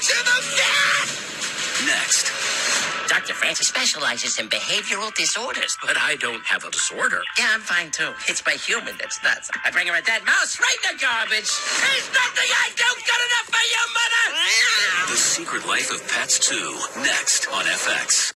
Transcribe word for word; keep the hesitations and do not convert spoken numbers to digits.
to the cat! Next. Doctor Francis specializes in behavioral disorders. But I don't have a disorder. Yeah, I'm fine too. It's my human that's nuts. I bring her a dead mouse right in the garbage. There's nothing I do good enough for you, mother! The Secret Life of Pets two. Next on F X.